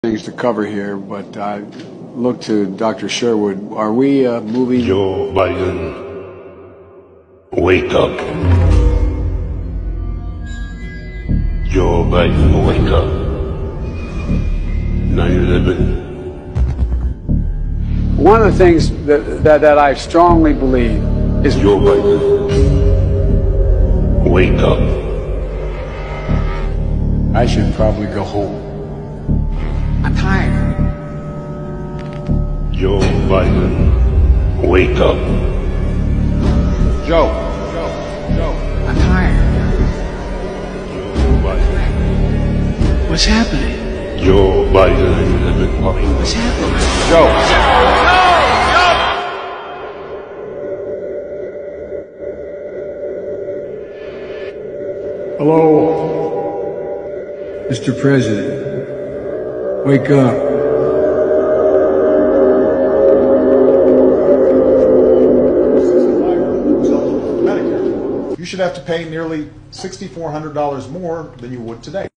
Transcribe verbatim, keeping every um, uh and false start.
Things to cover here, but I look to Doctor Sherwood. Are we uh, moving? Joe Biden, wake up. Joe Biden, wake up. nine eleven. One of the things that, that, that I strongly believe is Joe Biden, wake up. I should probably go home. I'm tired. Joe Biden, wake up. Joe. Joe. Joe. I'm tired. Joe Biden. What's happening? Joe Biden, nine eleven. What's happening? Joe. Hello, Mister President. Wake up. You should have to pay nearly six thousand four hundred dollars more than you would today.